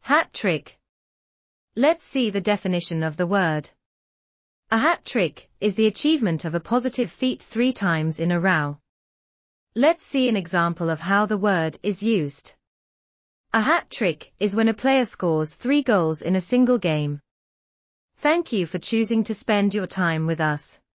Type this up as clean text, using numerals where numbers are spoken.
Hat trick. Let's see the definition of the word. A hat trick is the achievement of a positive feat 3 times in a row. Let's see an example of how the word is used. A hat trick is when a player scores 3 goals in a single game. Thank you for choosing to spend your time with us.